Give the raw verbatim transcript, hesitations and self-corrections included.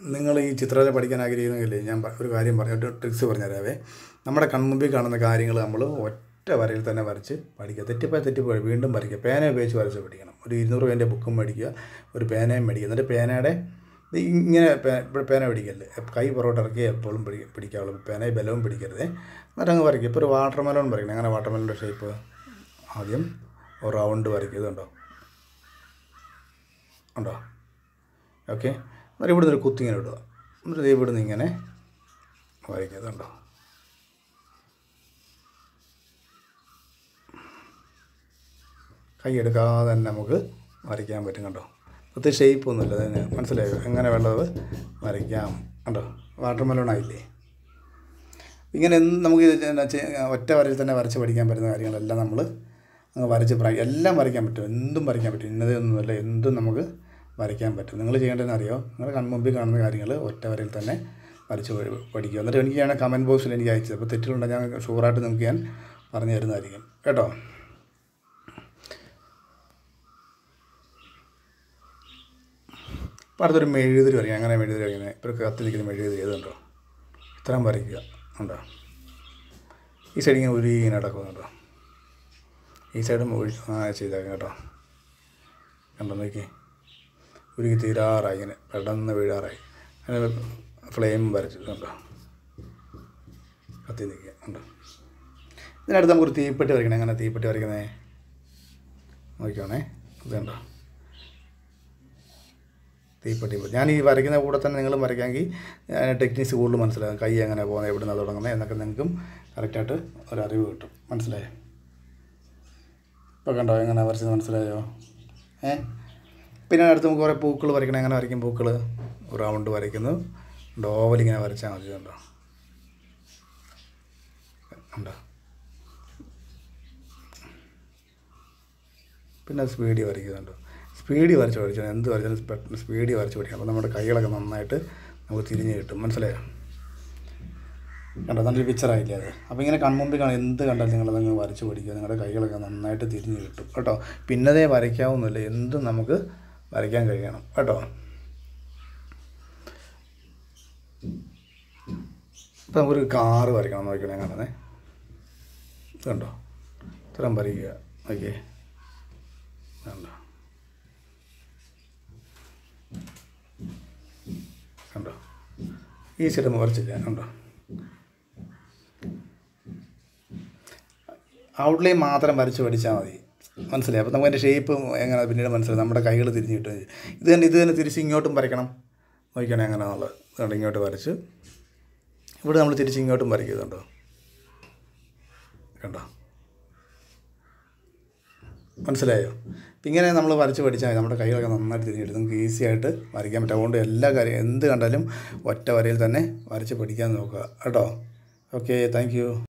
നിങ്ങൾ ഈ ചിത്രകല പഠിക്കാൻ ആഗ്രഹിക്കുന്നെങ്കിൽ ഞാൻ ഒരു കാര്യം പറയാം, ഒരു ട്രിക്സ് പറഞ്ഞുതരാവേ. നമ്മുടെ കൺമുമ്പിൽ കാണുന്ന കാര്യങ്ങൾ നമ്മൾ ഒറ്റ വരയിൽ തന്നെ വരച്ച് പഠിക്കുക. തെറ്റിപ്പോയി തെറ്റിപ്പോയി വീണ്ടും വരയ്ക്കുക. പേന ഉപയോഗിച്ച് വരച്ച് പഠിക്കണം. ഒരു ഇരുന്നൂറ് രൂപേൻ്റെ ബുക്കും മേടിക്കുക, ഒരു പേനയും മേടിക്കുക. എന്നിട്ട് പേനയുടെ ഇങ്ങനെ ഇവിടെ പേന പിടിക്കല്ലേ, കൈ പുറകോട്ട് ഇറക്കി എപ്പോഴും പിടി പിടിക്കാവുള്ളൂ. പേനയെ ബലവും പിടിക്കരുത്. എന്നിട്ട് അങ്ങ് വരയ്ക്കുക. ഇപ്പോൾ ഒരു വാട്ടർ മെലോൺ വരയ്ക്കണം. അങ്ങനെ വാട്ടർ മെലോണിൻ്റെ ഷേപ്പ് ആദ്യം ഒരു റൗണ്ട് വരയ്ക്കുക. ഇതുണ്ടോ ഉണ്ടോ? ഓക്കെ. എന്നിട്ട് ഇവിടുന്ന് ഒരു കുത്തിങ്ങനെ ഇടുക. എന്നിട്ട് ഇവിടുന്ന് ഇങ്ങനെ വരയ്ക്കുന്നുണ്ടോ? കൈ എടുക്കാതെ തന്നെ നമുക്ക് വരയ്ക്കാൻ പറ്റും. കണ്ടോ? ഒത്തിരി ഷേപ്പൊന്നുമില്ല. അതിന് മനസ്സിലായോ എങ്ങനെ വേണ്ടത് വരയ്ക്കാം? കണ്ടോ? വാട്ടർ മെലോൺ ആയില്ലേ? ഇങ്ങനെ നമുക്ക് ഒറ്റ വരയിൽ തന്നെ വരച്ച് പഠിക്കാൻ പറ്റുന്ന കാര്യങ്ങളെല്ലാം നമ്മൾ അങ്ങ് വരച്ച് പ്രാ എല്ലാം വരയ്ക്കാൻ പറ്റും. എന്തും വരയ്ക്കാൻ പറ്റും. ഇന്നതൊന്നുമല്ല, എന്തും നമുക്ക് വരയ്ക്കാൻ പറ്റും. നിങ്ങൾ ചെയ്യേണ്ടതെന്ന് അറിയോ? നിങ്ങൾ കൺമുമ്പിൽ കാണുന്ന കാര്യങ്ങൾ ഒറ്റ വരയിൽ തന്നെ വരച്ച് പഠിക്കുക. എന്നിട്ട് എനിക്ക് ഞാൻ കമൻറ്റ് ബോക്സിൽ എനിക്ക് അയച്ചത്. അപ്പോൾ തെറ്റിലുണ്ടെങ്കിൽ ഞാൻ ഷുവറായിട്ട് നിങ്ങൾക്ക് ഞാൻ പറഞ്ഞു തരുന്നതായിരിക്കും കേട്ടോ. അപ്പോൾ അടുത്തൊരു മെഴുകുതിരി വരയ്ക്കുക. അങ്ങനെ മെഴുകുതിരി വരയ്ക്കുന്നത് ഇപ്പോൾ കത്തി നിൽക്കുന്ന മെഴുകുതിരി ഏതുണ്ടോ? ഇത്രയും വരയ്ക്കുക. ഉണ്ടോ? ഈ സൈഡ് ഇങ്ങനെ ഒരു ഇങ്ങനെ നടക്കുന്നുണ്ടോ? ഈ സൈഡും ഒഴി ആ ചെയ്തേക്കാം കേട്ടോ. കണ്ടോ? നോക്കി ഉരുകി തീരാറായി. ഇങ്ങനെ പെട്ടെന്ന് വീഴാറായി. അങ്ങനെ ഫ്ലെയിം വരച്ചിട്ടുണ്ടോ? കത്തി നിൽക്കുക. ഉണ്ടോ? ഇതിനടുത്ത് നമുക്കൊരു തീപ്പെട്ടി വരയ്ക്കണം. എങ്ങനെ തീപ്പെട്ടി വരയ്ക്കുന്നേ നോക്കിക്കോണേ. ഇതുണ്ടോ? തീപ്പെട്ടി. ഞാൻ ഈ വരയ്ക്കുന്ന കൂടെ തന്നെ നിങ്ങളും വരയ്ക്കാമെങ്കിൽ ടെക്നിക്സ് കൂടുതൽ മനസ്സിലാകും. കൈ എങ്ങനെ പോകുന്നത്, എവിടെ നിന്നാണ് തുടങ്ങുന്നത് എന്നൊക്കെ നിങ്ങൾക്കും കറക്റ്റായിട്ട് ഒരറിവ് കിട്ടും. മനസ്സിലായോ? ഇപ്പോൾ കണ്ടോ എങ്ങനെ വരച്ചത്? മനസ്സിലായോ? ഏ പിന്നെ അടുത്ത് നമുക്ക് കുറേ പൂക്കൾ വരയ്ക്കണം. എങ്ങനെ വരയ്ക്കും പൂക്കൾ? റൗണ്ട് വരയ്ക്കുന്നു. ഡോവലിങ്ങനെ വരച്ചാൽ മതി. കണ്ടോ? ഉണ്ടോ? പിന്നെ സ്പീഡിൽ വരയ്ക്കുന്നുണ്ടോ? സ്പീഡിൽ വരച്ച് പഠിച്ചാൽ എന്ത് വരച്ചാലും പെട്ടെന്ന് സ്പീഡിൽ വരച്ച് പഠിക്കണം. അപ്പോൾ നമ്മുടെ കൈകളൊക്കെ നന്നായിട്ട് നമുക്ക് തിരിഞ്ഞ് കിട്ടും. മനസ്സിലായോ? കണ്ടോ? നല്ലൊരു പിക്ചറായില്ലേ അത്? അപ്പോൾ ഇങ്ങനെ കൺമുമ്പിൽ കാണാൻ എന്ത് കണ്ടാലും നിങ്ങളതങ്ങ് വരച്ച് പഠിക്കുക. നിങ്ങളുടെ കൈകളൊക്കെ നന്നായിട്ട് തിരിഞ്ഞ് കിട്ടും കേട്ടോ. പിന്നതേ വരയ്ക്കാവുന്നില്ല, എന്തും നമുക്ക് വരയ്ക്കാൻ കഴിയണം കേട്ടോ. ഇപ്പോൾ നമുക്കൊരു കാറ് വരയ്ക്കണം. നോക്കണം എങ്ങനെ കണ്ടോ? ഇത്രയും വരയ്ക്കുക. ഓക്കെ. കണ്ടോ? കണ്ടോ? ഈ സൈഡ് വരച്ചില്ല. കണ്ടോ? ഔട്ട്ലൈൻ മാത്രം വരച്ച് പഠിച്ചാൽ മതി. മനസ്സിലായി? അപ്പോൾ നമുക്ക് അതിൻ്റെ ഷേപ്പ് എങ്ങനെ പിന്നീട് മനസ്സിലായി. നമ്മുടെ കൈകൾ തിരിഞ്ഞ് കിട്ടും. ഇത് തന്നെ ഇത് തന്നെ തിരിച്ച് ഇങ്ങോട്ടും വരയ്ക്കണം. നോക്കണം എങ്ങനെയാണുള്ളത്. അതുകൊണ്ട് ഇങ്ങോട്ട് വരച്ച് ഇവിടെ നമ്മൾ തിരിച്ച് ഇങ്ങോട്ടും വരയ്ക്കുന്നുണ്ടോ? കണ്ടോ? മനസ്സിലായോ? അപ്പം ഇങ്ങനെ നമ്മൾ വരച്ച് പഠിച്ചാൽ നമ്മുടെ കൈകളൊക്കെ നന്നായിട്ട് തിരിഞ്ഞിട്ട് നമുക്ക് ഈസി ആയിട്ട് വരയ്ക്കാൻ പറ്റും. അതുകൊണ്ട് എല്ലാ കാര്യം എന്ത് കണ്ടാലും ഒറ്റ വരയിൽ തന്നെ വരച്ച് പഠിക്കാൻ നോക്കുക കേട്ടോ. Okay, thank U.